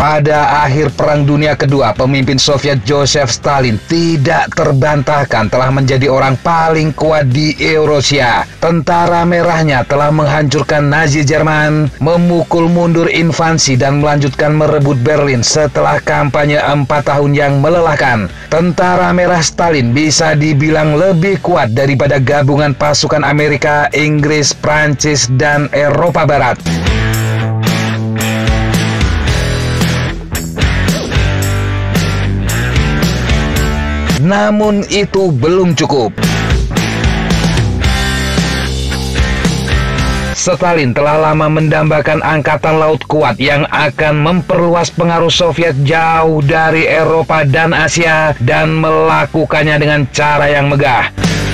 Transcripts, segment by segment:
Pada akhir Perang Dunia Kedua, pemimpin Soviet Joseph Stalin tidak terbantahkan telah menjadi orang paling kuat di Eurasia. Tentara merahnya telah menghancurkan Nazi Jerman, memukul mundur invasi dan melanjutkan merebut Berlin setelah kampanye 4 tahun yang melelahkan. Tentara merah Stalin bisa dibilang lebih kuat daripada gabungan pasukan Amerika, Inggris, Prancis, dan Eropa Barat. Namun itu belum cukup. Stalin telah lama mendambakan angkatan laut kuat yang akan memperluas pengaruh Soviet jauh dari Eropa dan Asia dan melakukannya dengan cara yang megah.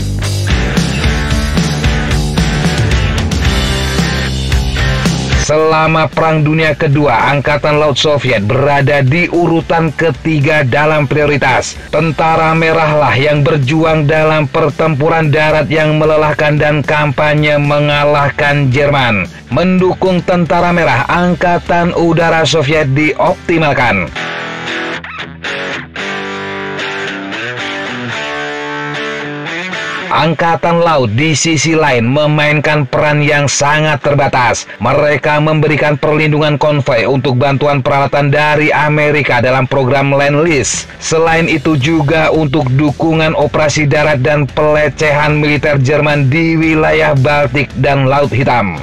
Selama Perang Dunia Kedua, Angkatan Laut Soviet berada di urutan ketiga dalam prioritas. Tentara merahlah yang berjuang dalam pertempuran darat yang melelahkan dan kampanye mengalahkan Jerman. Mendukung tentara merah, Angkatan Udara Soviet dioptimalkan. Angkatan Laut di sisi lain memainkan peran yang sangat terbatas. Mereka memberikan perlindungan konvoi untuk bantuan peralatan dari Amerika dalam program Lend-Lease. Selain itu juga untuk dukungan operasi darat dan pelecehan militer Jerman di wilayah Baltik dan Laut Hitam.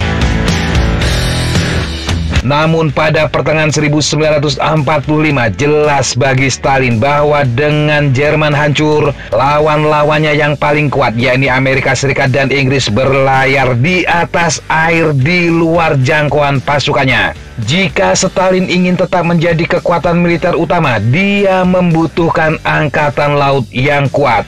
Namun pada pertengahan 1945 jelas bagi Stalin bahwa dengan Jerman hancur, lawan-lawannya yang paling kuat yakni Amerika Serikat dan Inggris berlayar di atas air di luar jangkauan pasukannya. Jika Stalin ingin tetap menjadi kekuatan militer utama, dia membutuhkan angkatan laut yang kuat.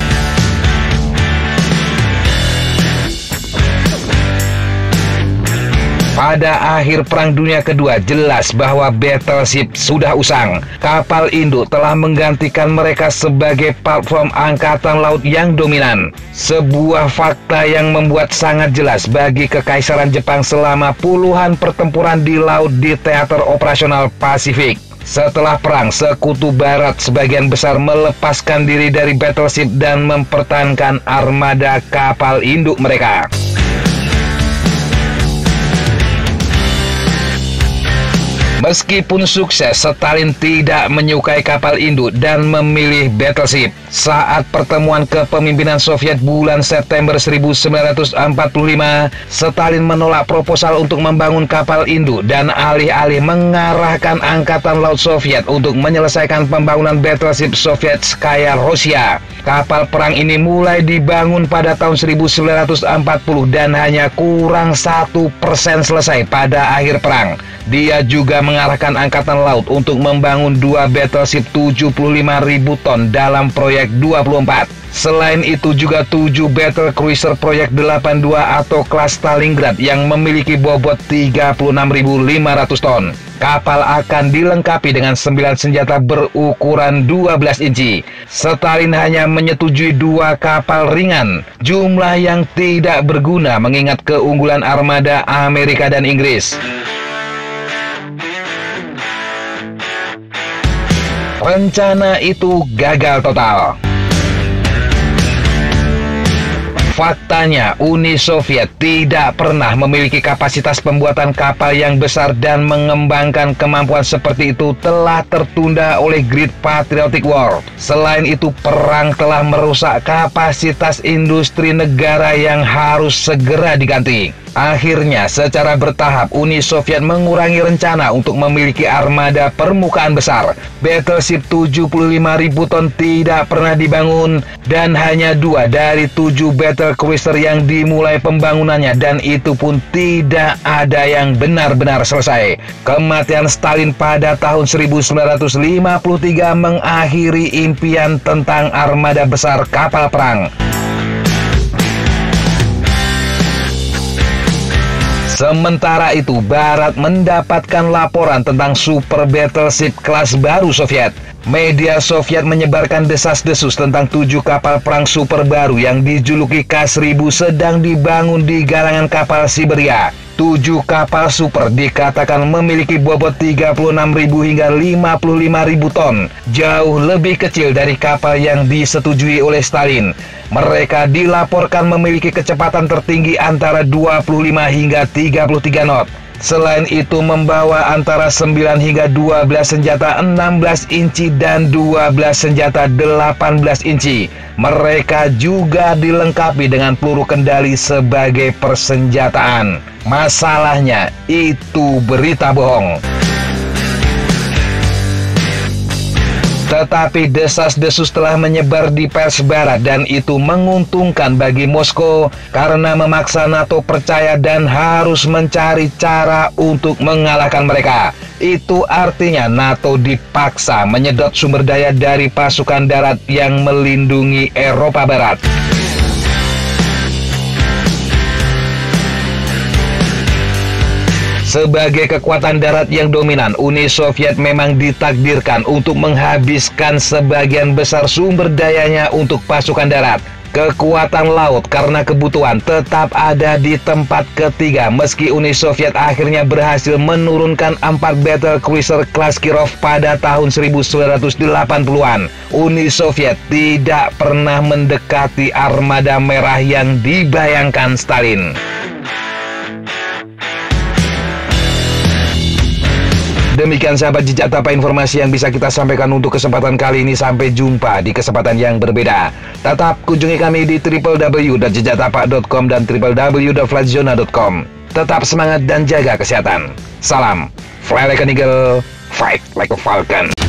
Pada akhir Perang Dunia Kedua, jelas bahwa battleship sudah usang. Kapal induk telah menggantikan mereka sebagai platform angkatan laut yang dominan. Sebuah fakta yang membuat sangat jelas bagi Kekaisaran Jepang selama puluhan pertempuran di laut di teater operasional Pasifik. Setelah perang, Sekutu Barat sebagian besar melepaskan diri dari battleship dan mempertahankan armada kapal induk mereka. Meskipun sukses, Stalin tidak menyukai kapal induk dan memilih battleship. Saat pertemuan kepemimpinan Soviet bulan September 1945, Stalin menolak proposal untuk membangun kapal induk dan alih-alih mengarahkan Angkatan Laut Soviet untuk menyelesaikan pembangunan battleship Sovietskaya Russia. Kapal perang ini mulai dibangun pada tahun 1940 dan hanya kurang 1% selesai pada akhir perang. Dia juga mengarahkan Angkatan Laut untuk membangun 2 battleship 75.000 ton dalam proyek 24. Selain itu juga 7 battle cruiser proyek 82 atau kelas Stalingrad yang memiliki bobot 36.500 ton. Kapal akan dilengkapi dengan 9 senjata berukuran 12 inci. Stalin hanya menyetujui 2 kapal ringan, jumlah yang tidak berguna mengingat keunggulan armada Amerika dan Inggris. Rencana itu gagal total. Faktanya, Uni Soviet tidak pernah memiliki kapasitas pembuatan kapal yang besar dan mengembangkan kemampuan seperti itu telah tertunda oleh Great Patriotic War. Selain itu, perang telah merusak kapasitas industri negara yang harus segera diganti. Akhirnya, secara bertahap, Uni Soviet mengurangi rencana untuk memiliki armada permukaan besar. Battleship 75.000 ton tidak pernah dibangun, dan hanya 2 dari 7 battle cruiser yang dimulai pembangunannya, dan itu pun tidak ada yang benar-benar selesai. Kematian Stalin pada tahun 1953 mengakhiri impian tentang armada besar kapal perang. Sementara itu, Barat mendapatkan laporan tentang super battleship kelas baru Soviet. Media Soviet menyebarkan desas-desus tentang 7 kapal perang super baru yang dijuluki K-1000 sedang dibangun di galangan kapal Siberia. 7 kapal super dikatakan memiliki bobot 36.000 hingga 55.000 ton, jauh lebih kecil dari kapal yang disetujui oleh Stalin. Mereka dilaporkan memiliki kecepatan tertinggi antara 25 hingga 33 knot. Selain itu membawa antara 9 hingga 12 senjata 16 inci dan 12 senjata 18 inci. Mereka juga dilengkapi dengan peluru kendali sebagai persenjataan. Masalahnya, itu berita bohong. Tetapi desas-desus telah menyebar di pers barat dan itu menguntungkan bagi Moskow karena memaksa NATO percaya dan harus mencari cara untuk mengalahkan mereka. Itu artinya NATO dipaksa menyedot sumber daya dari pasukan darat yang melindungi Eropa Barat. Sebagai kekuatan darat yang dominan, Uni Soviet memang ditakdirkan untuk menghabiskan sebagian besar sumber dayanya untuk pasukan darat. Kekuatan laut karena kebutuhan tetap ada di tempat ketiga, meski Uni Soviet akhirnya berhasil menurunkan 4 battle cruiser kelas Kirov pada tahun 1980-an. Uni Soviet tidak pernah mendekati armada merah yang dibayangkan Stalin. Demikian sahabat Jejak Tapak informasi yang bisa kita sampaikan untuk kesempatan kali ini. Sampai jumpa di kesempatan yang berbeda. Tetap kunjungi kami di www.jejak-tapak.com dan www.flightzona.com. Tetap semangat dan jaga kesehatan. Salam, fly like an eagle, fight like a falcon.